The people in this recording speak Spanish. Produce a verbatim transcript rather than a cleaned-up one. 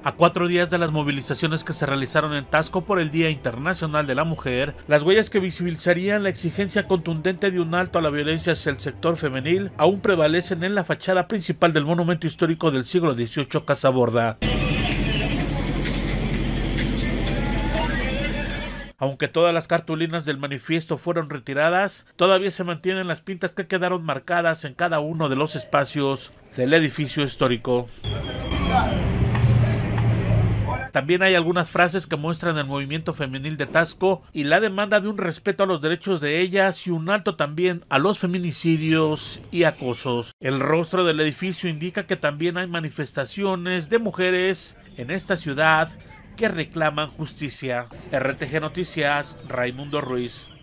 A cuatro días de las movilizaciones que se realizaron en Taxco por el Día Internacional de la Mujer, las huellas que visibilizarían la exigencia contundente de un alto a la violencia hacia el sector femenil aún prevalecen en la fachada principal del monumento histórico del siglo dieciocho Casa Borda. Aunque todas las cartulinas del manifiesto fueron retiradas, todavía se mantienen las pintas que quedaron marcadas en cada uno de los espacios del edificio histórico. También hay algunas frases que muestran el movimiento femenil de Taxco y la demanda de un respeto a los derechos de ellas y un alto también a los feminicidios y acosos. El rostro del edificio indica que también hay manifestaciones de mujeres en esta ciudad que reclaman justicia. R T G Noticias, Raimundo Ruiz.